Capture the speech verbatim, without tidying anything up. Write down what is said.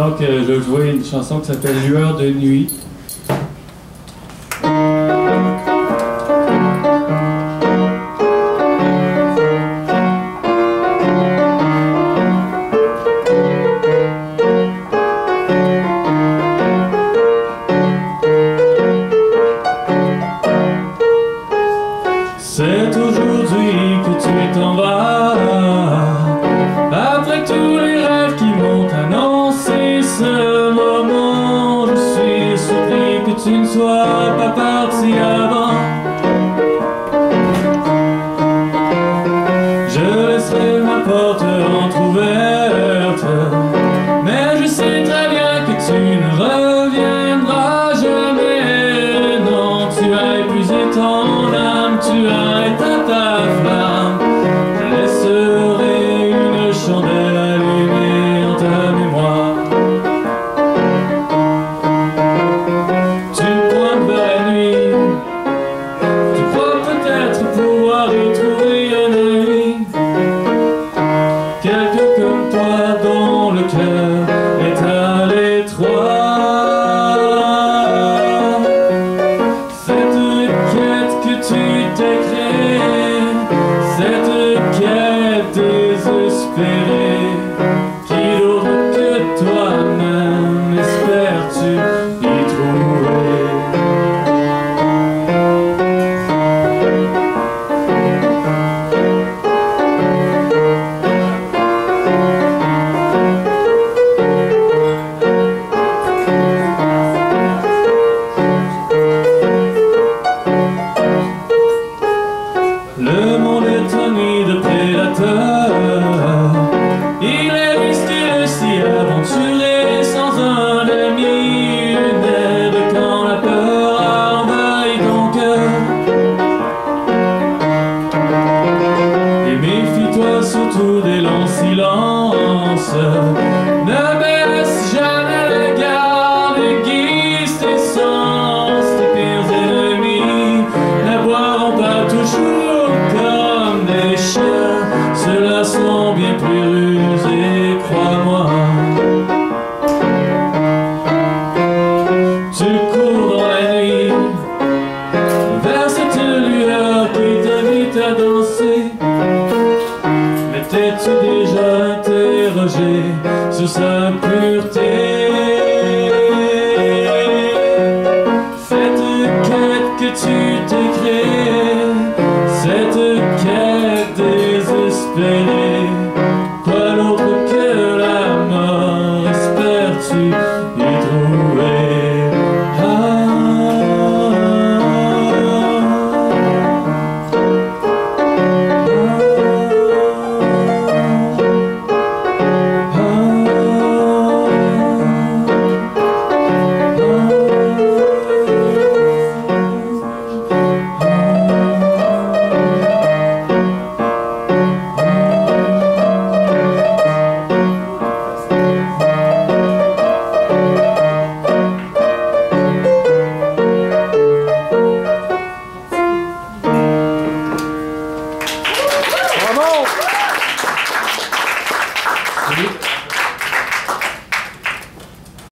Donc, euh, je vais jouer une chanson qui s'appelle Lueur de nuit. C'est aujourd'hui que tu t'en vas, après tous les rêves qui m'ont annoncé ce moment. Je suis surpris que tu ne sois pas parti avant. Je laisserai ma porte entrouverte, mais je sais très bien que tu ne reviendras jamais. Non, tu as épuisé ton âme, tu as éteint ta flamme. Je laisserai une chandelle allumée en ta mémoire. Tu pointes vers la nuit, tu crois peut-être pouvoir y trouver un ami, quelqu'un comme toi dont le cœur est à l'étroit. Cette quête que tu t'es créée, cette quête désespérée, qui d'autre que toi-même espères-tu y trouver? Le monde est un nid de prédateurs, il est risqué de s'y aventurer sans un ami, une aide quand la peur a envahi ton cœur. Et méfie-toi surtout des longs silences, ne baisse jamais le garde, aiguise tes sens, tes pires ennemis n'aboieront pas toujours comme des chiens, ceux-là sont bien plus rusés, crois-moi. Tu cours dans la nuit vers cette lueur qui t'invite à danser, mais t'es-tu déjà interrogé sur sa pureté? Cette quête que tu t'es